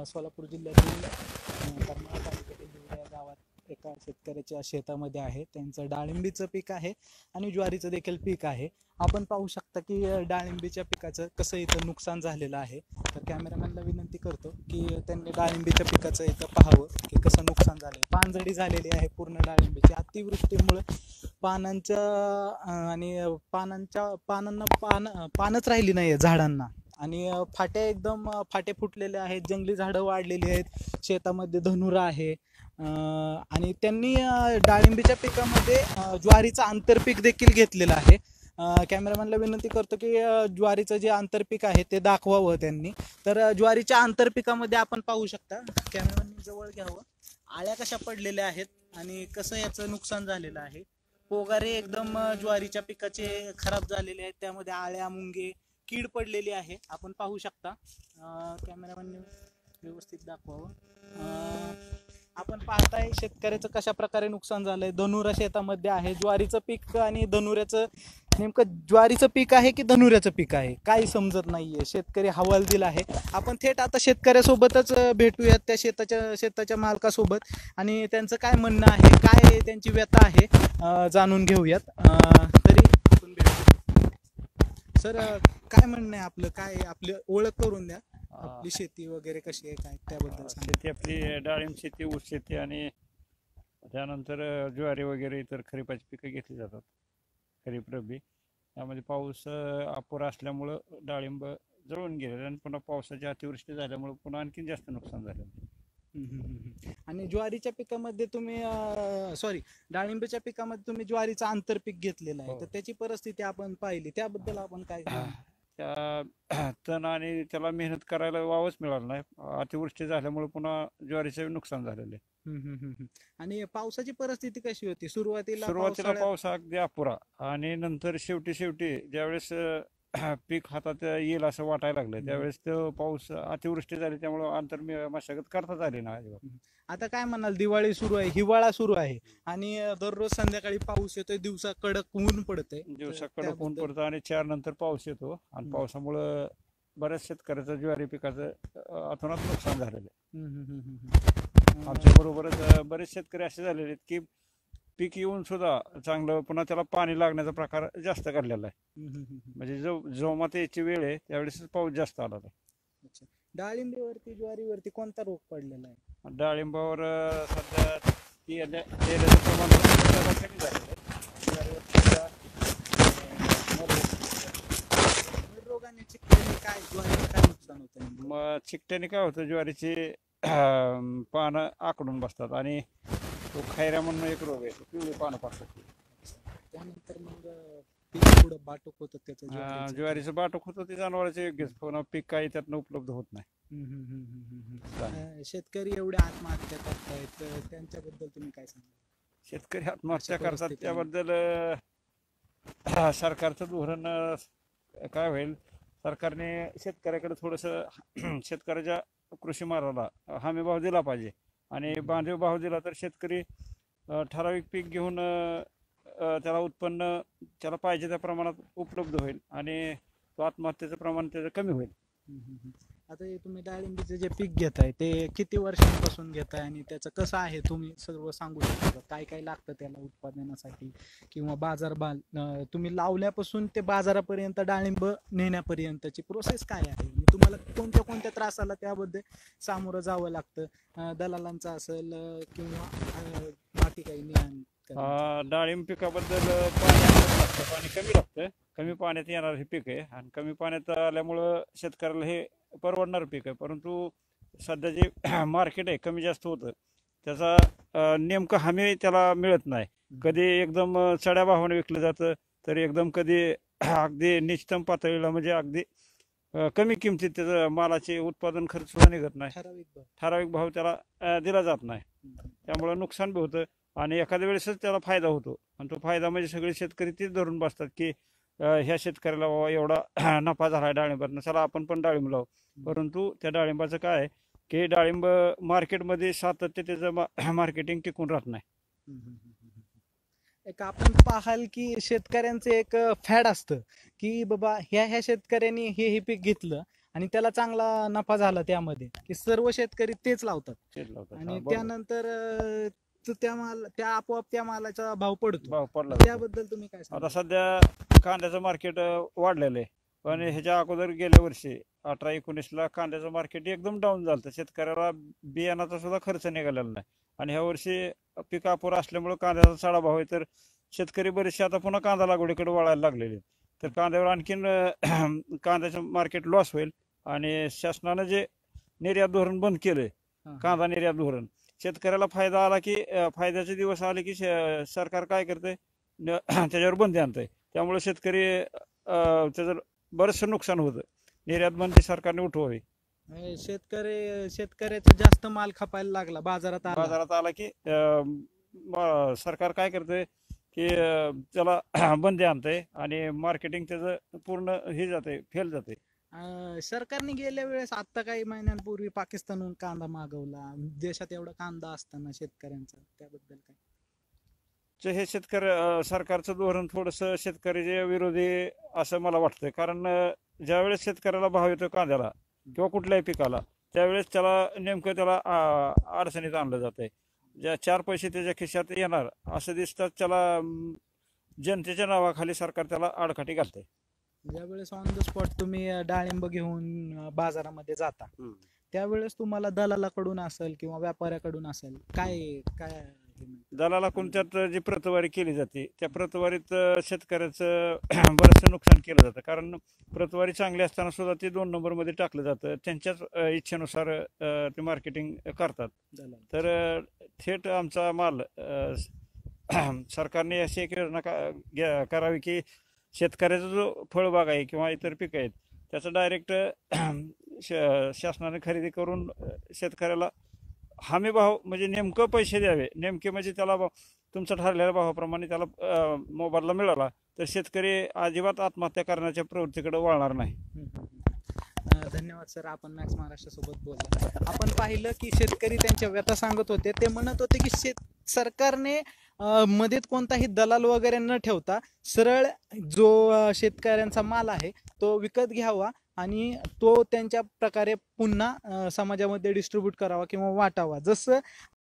सोलापूर जिल्ह्यातील करमाळा तालुक्यातील हिवरे या गावात एका शेतकऱ्याच्या शेतामध्ये आहे. त्यांचं डाळिंबीचं पीक आहे आणि ज्वारीचं देखील पीक आहे. आपण पाहू शकता की डाळिंबीच्या पिकाचं कसं इथं नुकसान झालेलं आहे. तर कॅमेरामॅनला विनंती करतो की त्यांनी डाळिंबीच्या पिकाचं इथं पाहावं की कसं नुकसान झालं. पानझडी झालेली आहे पूर्ण डाळिंबीची. अतिवृष्टीमुळे पानांच्या आणि पानांना पानच राहिली नाही झाडांना आणि फाट्या एकदम फाटे फुटलेले आहेत. जंगली झाडं वाढलेली आहेत. शेतामध्ये धनुरा आहे आणि त्यांनी डाळिंबीच्या पिकामध्ये ज्वारीचं आंतरपीक देखील घेतलेलं आहे. कॅमेरामॅनला विनंती करतो की ज्वारीचं जे आंतरपीक आहे ते दाखवावं त्यांनी. तर ज्वारीच्या आंतरपिकामध्ये आपण पाहू शकता, कॅमेरामॅननी जवळ घ्यावं, आळ्या कशा पडलेल्या आहेत आणि कसं याचं नुकसान झालेलं आहे. पोगारे एकदम ज्वारीच्या पिकाचे खराब झालेले आहेत. त्यामध्ये आळ्या, मुंगे, कीड पडलेली आहे. आपण पाहू शकता. कॅमेरामॅनने व्यवस्थित दाखवावं. आपण पाहताय शेतकऱ्याचं कशा प्रकारे नुकसान झालंय. धनुरा शेतामध्ये आहे. ज्वारीचं पीक आणि धनुऱ्याचं, नेमकं ज्वारीचं पीक आहे की धनुऱ्याचं पीक आहे काही समजत नाहीये. शेतकरी हवालदिल आहे. आपण थेट आता शेतकऱ्यासोबतच भेटूयात, त्या शेताच्या मालकासोबत, आणि त्यांचं काय म्हणणं आहे, काय त्यांची व्यथा आहे जाणून घेऊयात. तरी आपण भेटू. सर, काय म्हणणं आहे आपलं, काय आपली ओळख करून द्या. आपली शेती वगैरे कशी आहे, काय त्याबद्दल सांगा. शेती आपली डाळिंब शेती, ऊस शेती आणि त्यानंतर ज्वारी वगैरे इतर खरीपाची पिकं घेतली जातात. खरीप, रब्बी. त्यामध्ये पाऊस अपुरा असल्यामुळं डाळिंब जळून गेले आणि पुन्हा पावसाची अतिवृष्टी झाल्यामुळे पुन्हा आणखीन जास्त नुकसान झालं. आणि ज्वारीच्या पिकामध्ये तुम्ही डाळिंबीच्या पिकामध्ये तुम्ही ज्वारीचं आंतरपीक घेतलेलं आहे. तर त्याची परिस्थिती आपण पाहिली, त्याबद्दल आपण काय त्या तण आणि त्याला मेहनत करायला वावच मिळालं नाही. अतिवृष्टी झाल्यामुळे पुन्हा ज्वारीचं नुकसान झालेलं आहे. आणि पावसाची परिस्थिती कशी होती सुरुवातीला पाऊस अगदी अपुरा आणि नंतर शेवटी ज्यावेळेस पीक हातात येईल असं वाटायला लागलं त्यावेळेस तो पाऊस अतिवृष्टी झाली, त्यामुळे आंतर मशागत करताच आली ना अजिबात. आता काय म्हणाल, दिवाळी सुरू आहे, हिवाळा सुरू आहे आणि दररोज संध्याकाळी पाऊस येतोय, दिवसा कडक ऊन पडतंय. दिवसा कडक ऊन पडतं आणि 4 नंतर पाऊस येतो आणि पावसामुळं बऱ्याच शेतकऱ्याचं ज्वारी पिकाचं अतोनात नुकसान झालेलं आहे. आमच्या बरोबरच बरेच शेतकरी असे झालेले आहेत की पीक येऊन सुद्धा चांगलं पुन्हा त्याला पाणी लागण्याचा प्रकार जास्त घडलेला आहे. म्हणजे जोमात यायची वेळ आहे त्यावेळेस पाऊस जास्त आला. डाळिंबीवरती, ज्वारीवरती कोणता रोग पडलेला आहे? डाळिंबावर सध्या तेलाचं प्रमाण कमी झालेलं आहे. रोगाने चिकटल्याने काय ज्वारीला काय नुकसान होतं? मग चिकट्याने काय होतं, ज्वारीची पानं आकडून बसतात आणि तो खैऱ्या म्हणून एक रोग आहे, पिवळी पानं पडतात. त्यानंतर मग पीक पुढं बाटूक होतं त्याचं, ज्वारीचं बाटूक होतं ते जनावरांचं योग्यच, पुन्हा पीक काही त्यातनं उपलब्ध होत नाही. शेतकरी एवढे आत्महत्या करतायत, त्यांच्याबद्दल तुम्ही काय सांगा? शेतकरी आत्महत्या करतात त्याबद्दल सरकारचं धोरण काय होईल? सरकारने शेतकऱ्याकडे थोडंसं शेतकऱ्याच्या कृषी मालाला हमी भाव दिला पाहिजे आणि बांधीव भाव दिला तर शेतकरी ठराविक पीक घेऊन त्याला उत्पन्न त्याला पाहिजे त्या प्रमाणात उपलब्ध होईल आणि तो आत्महत्येचं प्रमाण त्याचं कमी होईल. आता हे तुम्ही डाळिंबीचं जे पीक घेताय ते किती वर्षांपासून घेताय आणि त्याचं कसं आहे, तुम्ही सर्व सांगू शकता? काय काय लागतं त्याला उत्पादनासाठी किंवा तुम्ही लावल्यापासून ते बाजारापर्यंत डाळिंब नेण्यापर्यंतची प्रोसेस काय आहे? तुम्हाला कोणत्या कोणत्या त्रासाला त्याबद्दल सामोरं जावं लागतं? दलालांचा असेल किंवा बाकी काही? डाळिंब पिकाबद्दल पाणी कमी लागतं. कमी पाण्यात येणार हे पीक आहे आणि कमी पाण्यात आल्यामुळं शेतकऱ्याला हे परवडणार पीक आहे. परंतु सध्या जे मार्केट आहे कमी जास्त होतं त्याचा नेमकं हमी त्याला मिळत नाही. कधी एकदम चढ्या भावाने विकलं जातं तर एकदम कधी अगदी निश्चित पातळीला, म्हणजे अगदी कमी किमतीत त्याचं मालाचे उत्पादन खर्च सुद्धा निघत नाही. ठराविक भाव त्याला दिला जात नाही. त्यामुळं नुकसान बी होतं आणि एखाद्या वेळेसच त्याला फायदा होतो आणि तो फायदा म्हणजे सगळे शेतकरी तेच धरून बसतात की ह्या शेतकऱ्याला एवढा नफा झाला डाळिंबातनं, चला आपण पण डाळिंब लावू. परंतु त्या डाळिंबाचं काय आहे की डाळिंब मार्केटमध्ये सातत्य त्याचं मार्केटिंग टिकून राहत नाही. एक आपण पाहाल की शेतकऱ्यांचं एक फॅड असतं की बाबा ह्या शेतकऱ्यांनी हे पीक घेतलं आणि त्याला चांगला नफा झाला त्यामध्ये की सर्व शेतकरी तेच लावतात तेच लावतात. हा, आणि बरोबर. त्यानंतर त्या आपोआप त्या मालाचा भाव पडतो. भाव पडला जातो. त्याबद्दल तुम्ही काय आता सांगा? सध्या कांद्याचं मार्केट वाढलेलं आहे, पण ह्याच्या अगोदर गेल्या वर्षी 18-19ला कांद्याचं मार्केट एकदम डाऊन झालं. शेतकऱ्याला बियाणाचा सुद्धा खर्च निघालेला नाही. आणि ह्या वर्षी पीक अपुरं असल्यामुळे कांद्याचा चढा भाव आहे, तर शेतकरी बरेचसे आता पुन्हा कांदा लागवडीकडे वळायला लागलेले आहेत. तर कांद्यावर आणखीन कांद्याचं मार्केट लॉस होईल. आणि शासनानं जे निर्यात धोरण बंद केलंय, कांदा निर्यात धोरण, शेतकऱ्याला फायदा आला की फायद्याचे दिवस आले की सरकार काय करतंय, त्याच्यावर बंदी आणतंय. त्यामुळे शेतकरी त्याचं बरंचसं नुकसान होतं. निर्यात बंदी सरकारने उठवावी. शेतकऱ्याचा जास्त माल खपायला लागला बाजारात आला. बाजारात आला की सरकार काय करतंय की त्याला बंदी आणतंय आणि मार्केटिंग त्याचं पूर्ण हे जाते, फेल जाते. सरकारने गेल्या वेळेस आता काही महिन्यांपूर्वी पाकिस्तानहून कांदा मागवला. देशात एवढा कांदा असताना शेतकऱ्यांचा त्याबद्दल काय? हे सरकारचं धोरण थोडंसं शेतकऱ्याच्या विरोधी असं मला वाटतंय. कारण ज्यावेळेस शेतकऱ्याला भाव येतो कांद्याला किंवा कुठल्याही पिकाला, त्यावेळेस त्याला नेमकं त्याला अडचणीत आणलं जातंय. ज्या 4 पैसे त्याच्या खिशात येणार असं दिसतात, त्याला जनतेच्या नावाखाली सरकार त्याला आडकाठी घालतंय. ज्यावेळेस ऑन द स्पॉट तुम्ही डाळिंब घेऊन बाजारामध्ये जाता, त्यावेळेस तुम्हाला दलालाकडून असेल किंवा व्यापाऱ्याकडून असेल काय काय हे म्हणतात? दलालाकडून त्यात जी प्रतवारी केली जाते, त्या प्रतवारीत शेतकऱ्याचं बरंचसं नुकसान केलं जातं. कारण प्रतवारी चांगली असताना सुद्धा ते 2 नंबरमध्ये टाकलं जातं. त्यांच्याच इच्छेनुसार ते मार्केटिंग करतात. दलाल. तर थेट आमचा माल सरकारने अशी एक योजना करावी की शेतकऱ्याचा जो फळबाग आहे किंवा इतर पिकं आहेत त्याचं डायरेक्ट शासनाने खरेदी करून शेतकऱ्याला हमी भाव, म्हणजे नेमकं पैसे द्यावे. नेमके म्हणजे त्याला तुमचा ठरलेल्या भावाप्रमाणे त्याला मोबदला मिळाला तर शेतकरी अजिबात आत्महत्या करण्याच्या प्रवृत्तीकडे वळणार नाही. धन्यवाद सर, आपण मॅक्स महाराष्ट्र सोबत बोलला. आपण पाहिलं की शेतकरी त्यांच्या व्यथा सांगत होते. ते म्हणत होते की सरकारने मध्येच कोणताही दलाल वगैरे न ठेवता सरळ जो शेतकऱ्यांचा माल आहे तो विकत घ्यावा आणि तो त्यांच्या प्रकारे पुन्हा समाजामध्ये डिस्ट्रीब्यूट करावा किंवा वाटावा. जसं